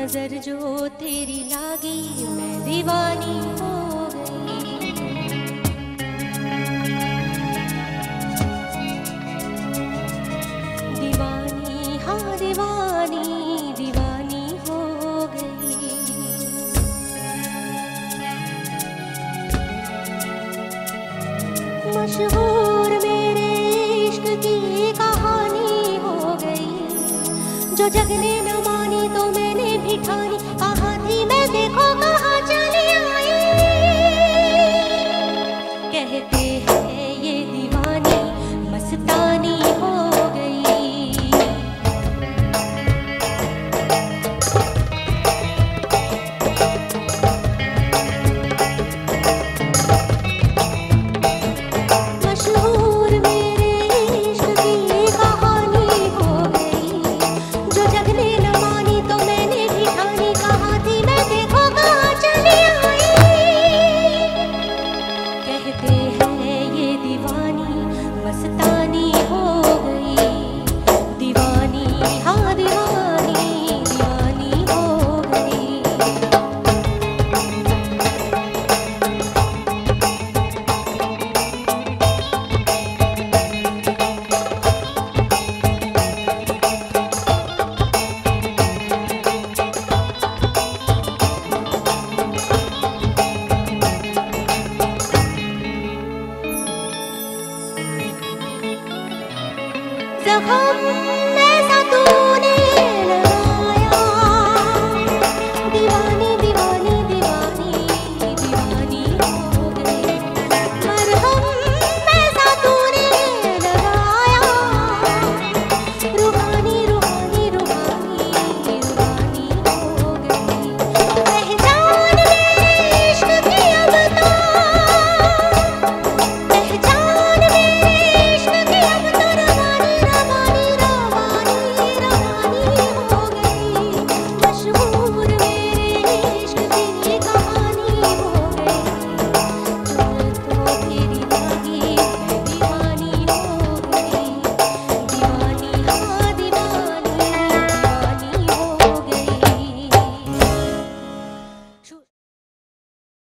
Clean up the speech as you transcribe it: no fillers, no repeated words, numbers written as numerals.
नजर जो तेरी लागी मैं दीवानी हो गई। दीवानी हाँ दीवानी दीवानी हो गई। मशहूर मेरे इश्क की कहानी हो गई। जो जग ने न मानी तो मैंने भी ठानी। कहाँ थी मैं देखो कहाँ चली आई। कहते हैं ये दीवानी मस्तानी हो गई। मशहूर मेरे इश्क की कहानी हो गई। जो जग ने न मानी तो मैंने भी ठानी। कहाँ थी मैं देखो कहाँ चली आई। कहते हैं ये दीवानी मस्तानी हो गई। दीवानी हाँ दीवानी दीवानी हो गई। जख्म